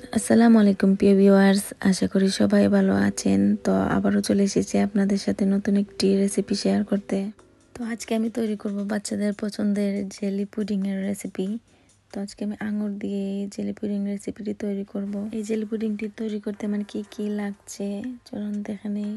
আসসালামু আলাইকুম প্রিয় ভিউয়ার্স, আশা করি সবাই ভালো আছেন। তো আবারও চলে এসেছি আপনাদের সাথে নতুন একটি রেসিপি শেয়ার করতে। তো আজকে আমি তৈরি করব বাচ্চাদের পছন্দের জেলি পুডিংয়ের রেসিপি। তো আজকে আমি আঙুর দিয়ে এই জেলি পুডিং রেসিপিটি তৈরি করব। এই জেলি পুডিংটি তৈরি করতে আমার কি কি লাগছে চলুন দেখে নেই।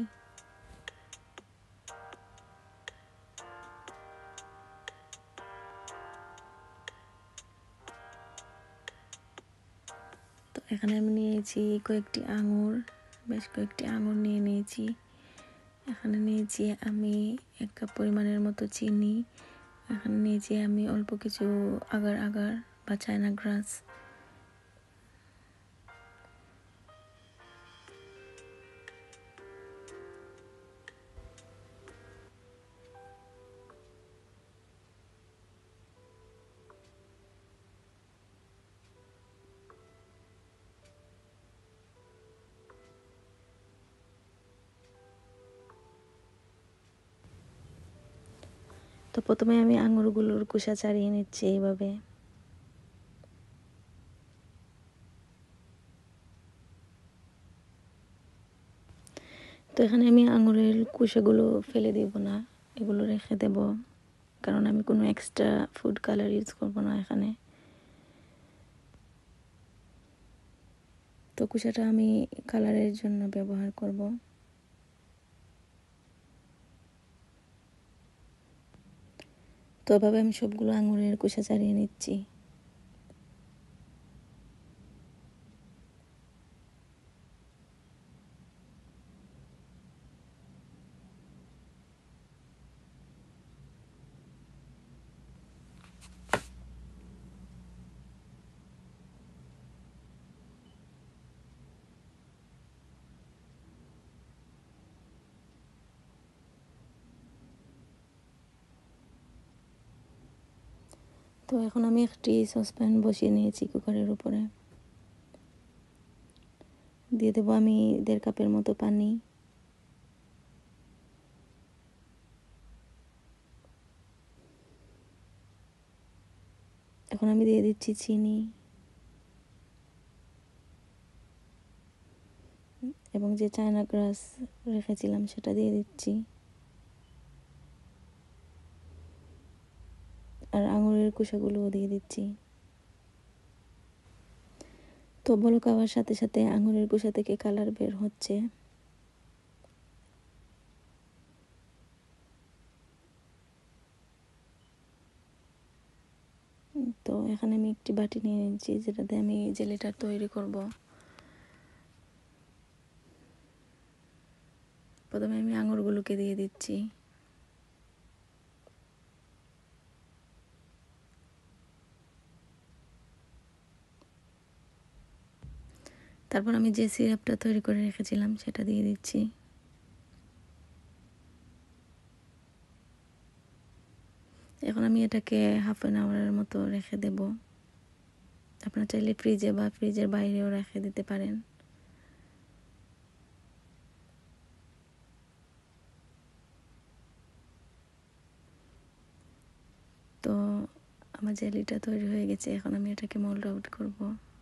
তো এখানে আমি নিয়েছি কয়েকটি আঙুর, বেশ কয়েকটি আঙুর নিয়ে নিয়েছি। এখানে নিয়েছি আমি 1 কাপ পরিমাণের মতো চিনি। এখানে নিয়েছি আমি অল্প কিছু আগার আগার বা চায়না গ্রাস। তো প্রথমে আমি আঙুরগুলোর খোসা ছাড়িয়ে নিচ্ছি এইভাবে। তো এখানে আমি আঙুরের খোসাগুলো ফেলে দেব না, এগুলো রেখে দেব, কারণ আমি কোনো এক্সট্রা ফুড কালার ইউজ করব না এখানে। তো খোসাটা আমি কালারের জন্য ব্যবহার করব। তো এভাবে আমি সবগুলো আঙুরের খোসা ছাড়িয়ে নিচ্ছি। তো এখন আমি একটি সসপ্যান বসিয়ে নিয়েছি কুকারের উপরে। দিয়ে দেবো আমি 1.5 কাপের মতো পানি। এখন আমি দিয়ে দিচ্ছি চিনি এবং যে চায়না গ্রাস রেখেছিলাম সেটা দিয়ে দিচ্ছি, আর আঙুরের খোসাগুলোও দিয়ে দিচ্ছি। তো বলক আওয়ার সাথে সাথে আঙুরের খোসা থেকে কালার বের হচ্ছে। তো এখানে আমি একটি বাটি নিয়ে নিচ্ছি যেটাতে আমি জেলিটা তৈরি করব। প্রথমে আমি আঙুরগুলোকে দিয়ে দিচ্ছি। তারপর আমি যে সিরাপটা তৈরি করে রেখেছিলাম সেটা দিয়ে দিচ্ছি। এখন আমি এটাকে হাফ অ্যান আওয়ারের মতো রেখে দেব। আপনারা চাইলে ফ্রিজে বা ফ্রিজের বাইরেও রেখে দিতে পারেন। তো আমার জেলিটা তৈরি হয়ে গেছে, এখন আমি এটাকে মোল্ড আউট করব।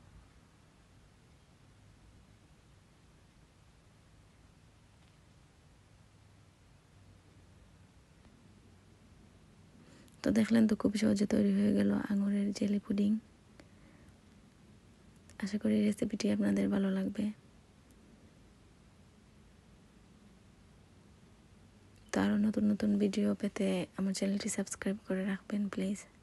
তো দেখলেন তো খুব সহজে তৈরি হয়ে গেল আঙুরের জেলি পুডিং। আশা করি রেসিপিটি আপনাদের ভালো লাগবে। তো আরও নতুন নতুন ভিডিও পেতে আমার চ্যানেলটি সাবস্ক্রাইব করে রাখবেন প্লিজ।